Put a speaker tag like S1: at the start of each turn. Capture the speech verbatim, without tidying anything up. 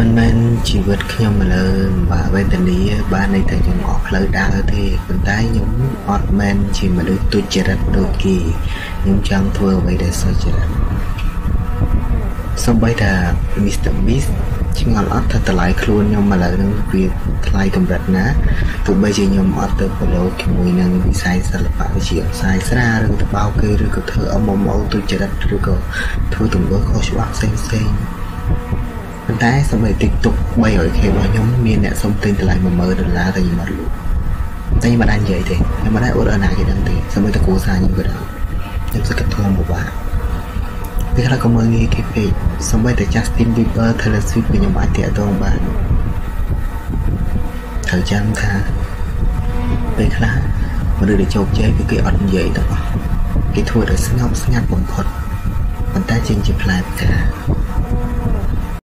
S1: มันมันชีวิตខ្ញុំម្ល៉េះបើវេទនាបានន័យថាខ្ញុំអស់ផ្លូវដើរទេប៉ុន្តែខ្ញុំអត់មែនជាមនុស្សទុច្ចរិតដូចគេខ្ញុំចង់ធ្វើអ្វីដែលសុចរិតសូម្បីតែ Mr. Beast ឆ្ងល់អត់ថាតម្លៃខ្លួនខ្ញុំឥឡូវនឹងវាថ្លៃកម្រិតណាទោះបីជាខ្ញុំអត់ទៅប្រឡូកជាមួយនឹងវិស័យសិល្បៈវិទ្យាសាស្ត្រស្រាឬទៅបោកគេឬក៏ធ្វើអមមទុច្ចរិតឬក៏ធ្វើទង្វើខុសច្បាប់ផ្សេងផ្សេងប៉ុន្តែសម្រាប់ TikTok 300k របស់ខ្ញុំមានអ្នកសុំទិញតម្លៃ một nghìnដុល្លារតែខ្ញុំអត់លក់តែខ្ញុំមិនអាចនិយាយទេខ្ញុំមិនអាចអួតឲ្យណាគេដឹងទេសូម្បីតែគ្រូសាខ្ញុំក៏ដឹងខ្ញុំសឹកធំពិបាកពេលខ្លះក៏មើលងាយគេពេកសូម្បីតែ Justin Bieber Taylor Swift ខ្ញុំអាចតាក់ទងបានត្រូវចាំថាពេលខ្លះមនុស្សដែលជោគជ័យគឺគេអត់និយាយទាំងអស់គេធ្វើដោយស្ងប់ស្ងាត់បំផុតប៉ុន្តែចេញជាផ្លែផ្កា